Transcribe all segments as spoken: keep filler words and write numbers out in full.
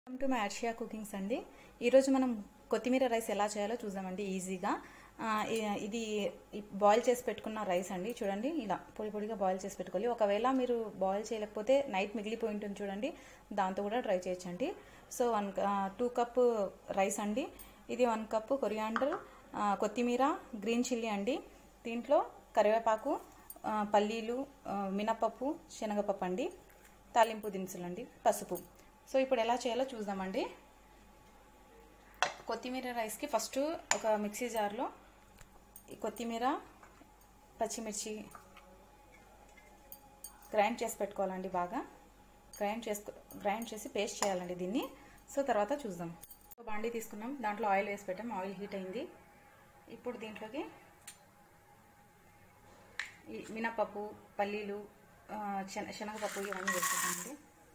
Welcome to my Arshiya cookings అండి. ఈరోజు మనం కొత్తిమీర రైస్ ఎలా చేయాలో చూద్దామండి ఈజీగా. ఇది బాయిల్ చేసి పెట్టుకున్న రైస్ అండి. చూడండి, ఇలా పొడి పొడిగా బాయిల్ చేసి పెట్టుకోవాలి. ఒకవేళ మీరు బాయిల్ చేయలేకపోతే నైట్ మిగిలిపోయి ఉంటుంది చూడండి, దాంతో కూడా ట్రై చేయొచ్చండి. So one two cup rice అండి. ఇది వన్ కప్ కొరియాండర్, కొత్తిమీర, గ్రీన్ చిల్లీ అండి. దీంట్లో కరివేపాకు, పల్లీలు, మినపప్పు, శనగపప్పు అండి, తాలింపు దినుసులు అండి, పసుపు. సో ఇప్పుడు ఎలా చేయాలో చూద్దామండి. కొత్తిమీర రైస్కి ఫస్ట్ ఒక మిక్సీ జార్లో ఈ కొత్తిమీర, పచ్చిమిర్చి గ్రైండ్ చేసి పెట్టుకోవాలండి. బాగా గ్రైండ్ చేసుకో గ్రైండ్ చేసి పేస్ట్ చేయాలండి దీన్ని. సో తర్వాత చూద్దాం. బాండీ తీసుకున్నాం, దాంట్లో ఆయిల్ వేసి పెట్టాం. ఆయిల్ హీట్ అయింది. ఇప్పుడు దీంట్లోకి ఈ మినపప్పు, పల్లీలు, శన శనగపప్పు ఇవన్నీ వేసుకుంటామండి.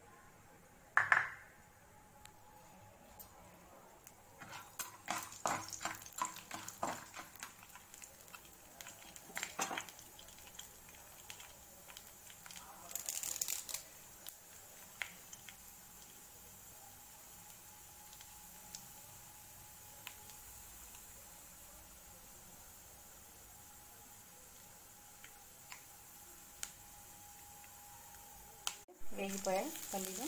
వేగిపోయాయి పల్లీలు,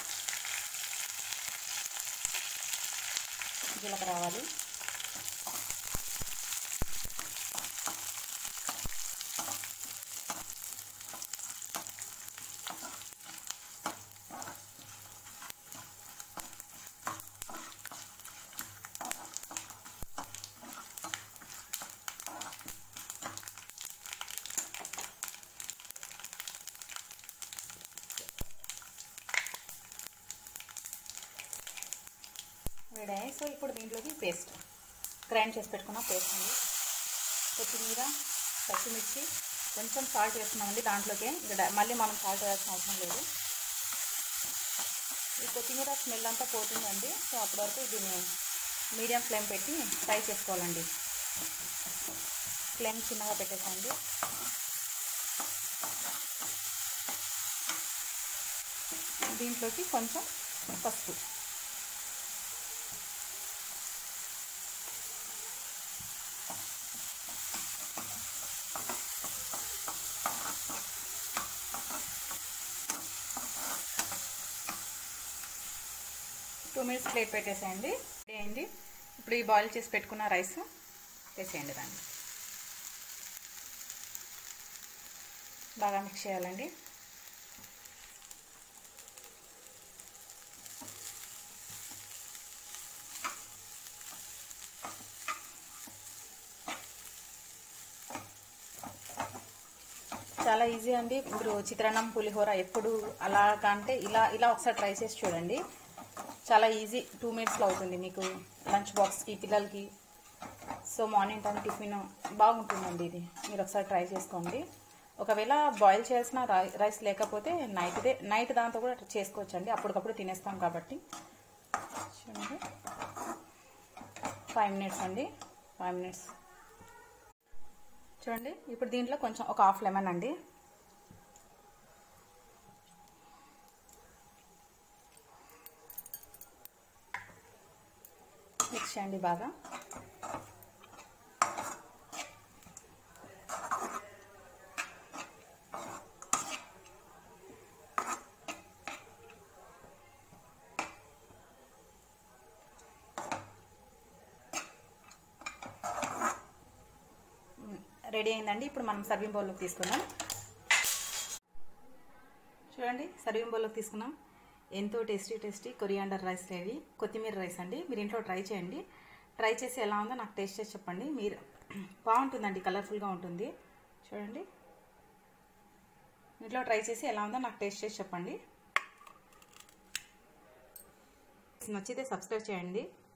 జీలకర్ర రావాలి, వేడాయి. సో ఇప్పుడు దీంట్లోకి పేస్ట్, గ్రైండ్ చేసి పెట్టుకున్న పేస్ట్ అండి. కొత్తిమీర, పచ్చిమిర్చి, కొంచెం సాల్ట్ వేస్తున్నామండి దాంట్లోకి. మళ్ళీ మనం సాల్ట్ వేయాల్సిన అవసరం లేదు. ఈ కొత్తిమీర స్మెల్ అంతా పోతుందండి. సో అప్పటి వరకు దీన్ని మీడియం ఫ్లేమ్ పెట్టి ఫ్రై చేసుకోవాలండి. ఫ్లేమ్ చిన్నగా పెట్టేసండి. దీంట్లోకి కొంచెం పసుపు, టూ మినిట్స్ ప్లేట్ పెట్టేసేయండి. రెడీ అయింది. ఇప్పుడు ఈ బాయిల్ చేసి పెట్టుకున్న రైస్ వేసేయండి. దాన్ని బాగా మిక్స్ చేయాలండి. చాలా ఈజీ అండి. ఇప్పుడు చిత్రాన్నం, పులిహోర ఎప్పుడు అలా కంటే ఇలా ఇలా ఒకసారి ట్రై చేసి చూడండి. చాలా ఈజీ, టూ మినిట్స్లో అవుతుంది మీకు లంచ్ బాక్స్కి, పిల్లలకి. సో మార్నింగ్ టైం టిఫిన్ బాగుంటుందండి. ఇది మీరు ఒకసారి ట్రై చేసుకోండి. ఒకవేళ బాయిల్ చేసిన రైస్ లేకపోతే నైట్దే నైట్ దాంతో కూడా చేసుకోవచ్చండి. అప్పటికప్పుడు తినేస్తాం కాబట్టి. చూడండి, ఫైవ్ మినిట్స్ అండి, ఫైవ్ మినిట్స్ చూడండి. ఇప్పుడు దీంట్లో కొంచెం ఒక హాఫ్ లెమన్ అండి, మిక్స్ చేయండి బాగా. రెడీ అయిందండి. ఇప్పుడు మనం సర్వింగ్ బౌల్లోకి తీసుకుందాం. చూడండి, సర్వింగ్ బౌల్లోకి తీసుకున్నాం. ఎంతో tasty tasty coriander rice ready. కొత్తిమీర రైస్ అండి. మీరు ఇంట్లో ట్రై చేయండి. ట్రై చేసి ఎలా ఉందో నాకు టేస్ట్ చేసి చెప్పండి. మీరు బాగుంటుందండి, కలర్ఫుల్గా ఉంటుంది. చూడండి, ఇంట్లో ట్రై చేసి ఎలా ఉందో నాకు టేస్ట్ చేసి చెప్పండి. నచ్చితే సబ్స్క్రైబ్ చేయండి.